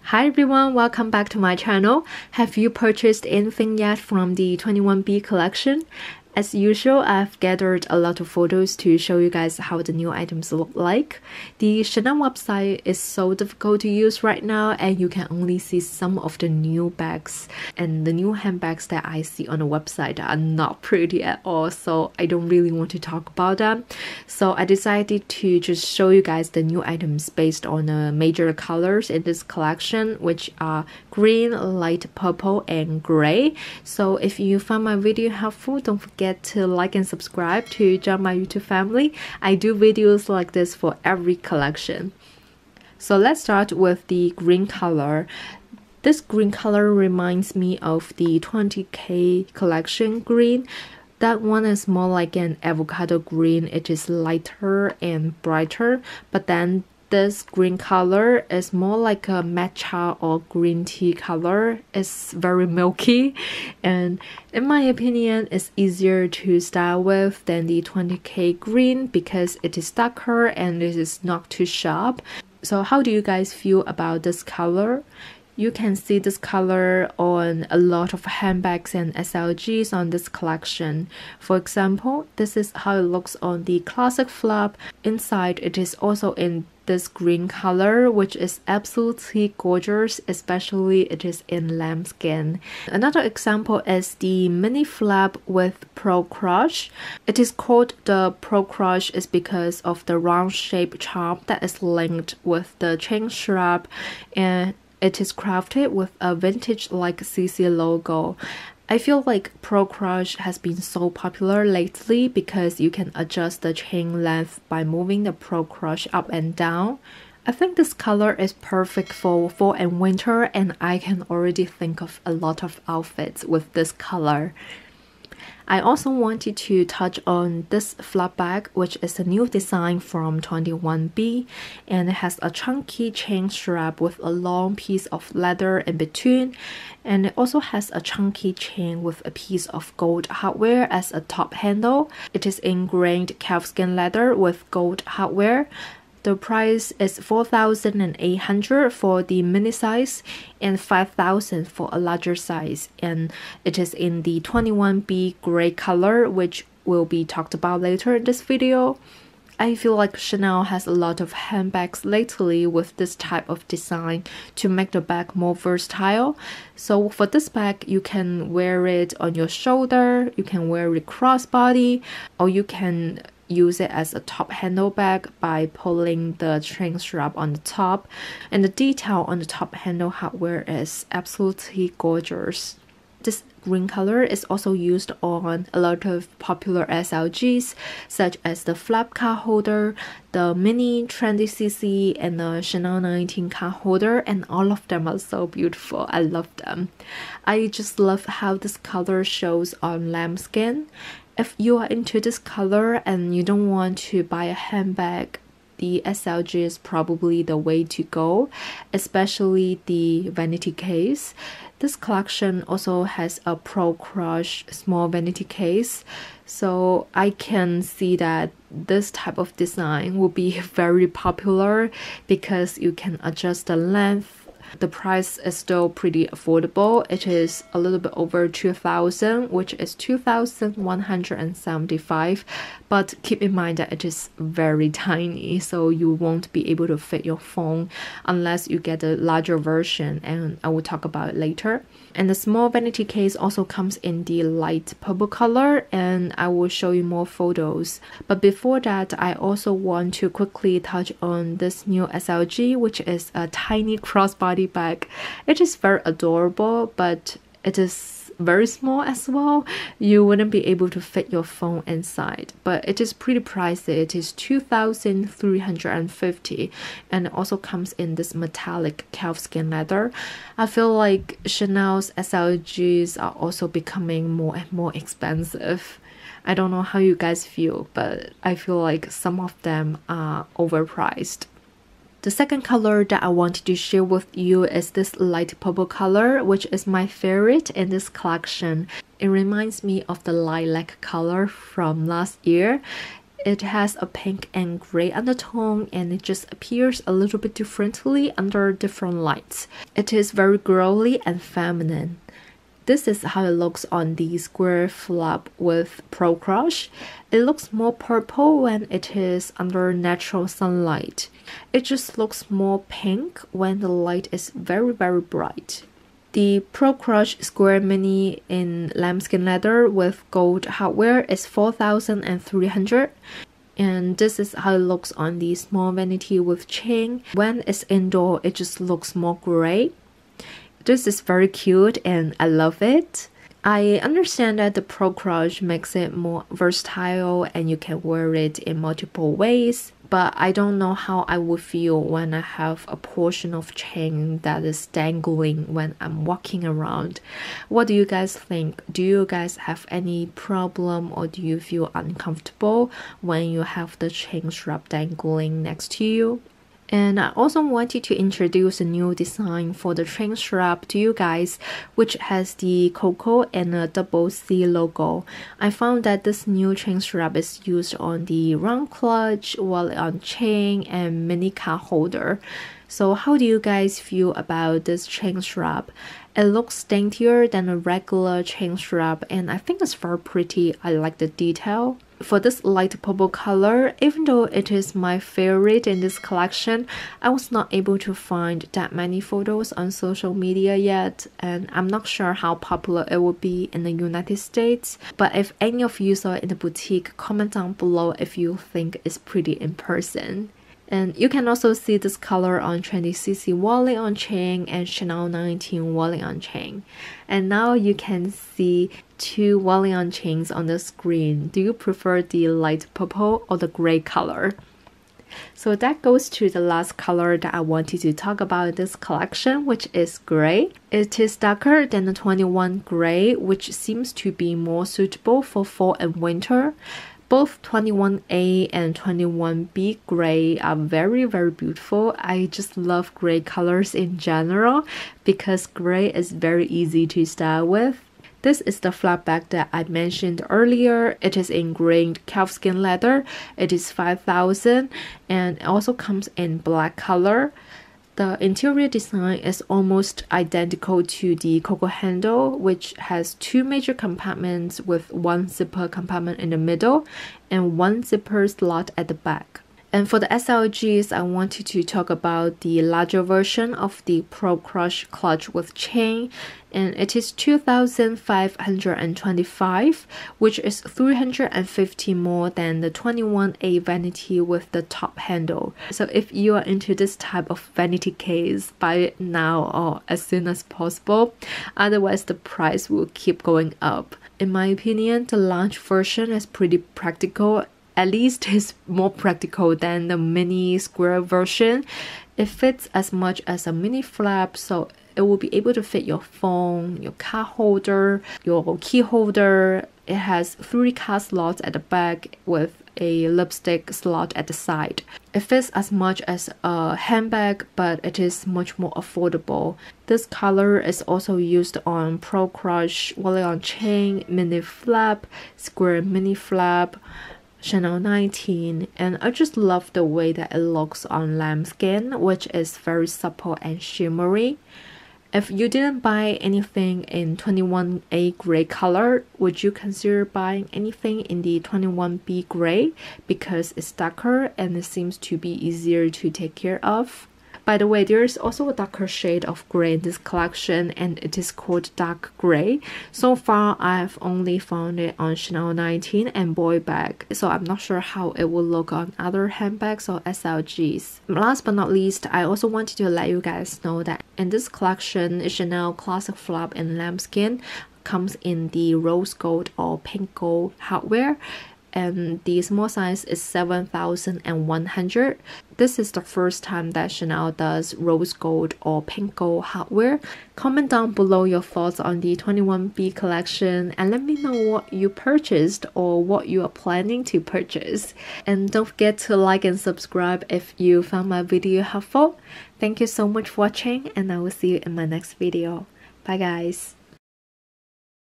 Hi everyone, welcome back to my channel. Have you purchased anything yet from the 21B collection? As usual, I've gathered a lot of photos to show you guys how the new items look like. The Chanel website is so difficult to use right now, and you can only see some of the new bags. And the new handbags that I see on the website are not pretty at all, so I don't really want to talk about them. So I decided to just show you guys the new items based on the major colors in this collection, which are green, light purple, and gray. So if you found my video helpful, don't forget to like and subscribe to join my YouTube family. I do videos like this for every collection. So let's start with the green color. This green color reminds me of the 20K collection green. That one is more like an avocado green. It is lighter and brighter, but then this green color is more like a matcha or green tea color. It's very milky, and in my opinion, it's easier to style with than the 20K green because it is darker and it is not too sharp. So how do you guys feel about this color? You can see this color on a lot of handbags and SLGs on this collection. For example, this is how it looks on the classic flap. Inside, it is also in this green color, which is absolutely gorgeous, especially it is in lambskin. Another example is the mini flap with Pearl Crush. It is called the Pearl Crush is because of the round shape charm that is linked with the chain strap, and it is crafted with a vintage-like CC logo. I feel like Pearl Crush has been so popular lately because you can adjust the chain length by moving the Pearl Crush up and down. I think this color is perfect for fall and winter, and I can already think of a lot of outfits with this color. I also wanted to touch on this flap bag, which is a new design from 21B, and it has a chunky chain strap with a long piece of leather in between, and it also has a chunky chain with a piece of gold hardware as a top handle. It is ingrained calfskin leather with gold hardware. The price is $4,800 for the mini size and $5,000 for a larger size, and it is in the 21B gray color, which will be talked about later in this video. I feel like Chanel has a lot of handbags lately with this type of design to make the bag more versatile. So for this bag, you can wear it on your shoulder, you can wear it crossbody, or you can use it as a top handle bag by pulling the chain strap on the top, and the detail on the top handle hardware is absolutely gorgeous. This green color is also used on a lot of popular SLGs such as the flap card holder, the mini trendy CC, and the Chanel 19 card holder, and all of them are so beautiful. I love them. I just love how this color shows on lambskin. If you are into this color and you don't want to buy a handbag, the SLG is probably the way to go, especially the vanity case. This collection also has a Pearl Crush small vanity case, so I can see that this type of design will be very popular because you can adjust the length. The price is still pretty affordable. It is a little bit over $2,000, which is $2,175, but keep in mind that it is very tiny, so you won't be able to fit your phone unless you get a larger version, and I will talk about it later. And the small vanity case also comes in the light purple color, and I will show you more photos. But before that, I also want to quickly touch on this new SLG, which is a tiny crossbody bag. It is very adorable, but it is very small as well. You wouldn't be able to fit your phone inside, but it is pretty pricey. It is $2,350, and it also comes in this metallic calfskin leather. I feel like Chanel's SLGs are also becoming more and more expensive. I don't know how you guys feel, but I feel like some of them are overpriced. The second color that I wanted to share with you is this light purple color, which is my favorite in this collection. It reminds me of the lilac color from last year. It has a pink and gray undertone, and it just appears a little bit differently under different lights. It is very girly and feminine. This is how it looks on the square flap with Pro Crush. It looks more purple when it is under natural sunlight. It just looks more pink when the light is very bright. The Pro Crush Square Mini in lambskin leather with gold hardware is 4,300. And this is how it looks on the small vanity with chain. When it's indoor, it just looks more gray. This is very cute and I love it. I understand that the Pro Crush makes it more versatile and you can wear it in multiple ways, but I don't know how I would feel when I have a portion of chain that is dangling when I'm walking around. What do you guys think? Do you guys have any problem or do you feel uncomfortable when you have the chain strap dangling next to you? And I also wanted to introduce a new design for the chain strap to you guys, which has the Coco and a double C logo. I found that this new chain strap is used on the round clutch, wallet on chain, and mini card holder. So how do you guys feel about this chain strap? It looks daintier than a regular chain strap and I think it's very pretty. I like the detail. For this light purple color, even though it is my favorite in this collection, I was not able to find that many photos on social media yet, and I'm not sure how popular it will be in the United States. But if any of you saw it in the boutique, comment down below if you think it's pretty in person. And you can also see this color on Trendy CC wallet on chain and Chanel 19 wallet on chain. And now you can see two wallet on chains on the screen. Do you prefer the light purple or the gray color? So that goes to the last color that I wanted to talk about in this collection, which is gray. It is darker than the 21 gray, which seems to be more suitable for fall and winter. Both 21A and 21B gray are very beautiful. I just love gray colors in general because gray is very easy to style with. This is the flap bag that I mentioned earlier. It is ingrained calfskin leather. It is 5,000 and it also comes in black color. The interior design is almost identical to the Coco handle, which has two major compartments with one zipper compartment in the middle and one zipper slot at the back. And for the SLGs, I wanted to talk about the larger version of the Pro Crush clutch with chain, and it is 2,525, which is 350 more than the 21A vanity with the top handle. So if you are into this type of vanity case, buy it now or as soon as possible, otherwise the price will keep going up. In my opinion, the large version is pretty practical. At least it's more practical than the mini square version. It fits as much as a mini flap, so it will be able to fit your phone, your card holder, your key holder. It has 3 card slots at the back with a lipstick slot at the side. It fits as much as a handbag, but it is much more affordable. This color is also used on Pro Crush, wallet on chain, mini flap, square mini flap, Chanel 19, and I just love the way that it looks on lambskin, which is very supple and shimmery. If you didn't buy anything in 21A gray color, would you consider buying anything in the 21B gray because it's darker and it seems to be easier to take care of? By the way, there is also a darker shade of gray in this collection and it is called dark gray. So far, I've only found it on Chanel 19 and Boy Bag, so I'm not sure how it will look on other handbags or SLGs. Last but not least, I also wanted to let you guys know that in this collection, Chanel Classic Flap in lambskin comes in the rose gold or pink gold hardware, and the small size is 7,100. This is the first time that Chanel does rose gold or pink gold hardware. Comment down below your thoughts on the 21B collection and let me know what you purchased or what you are planning to purchase. And don't forget to like and subscribe if you found my video helpful. Thank you so much for watching and I will see you in my next video. Bye guys.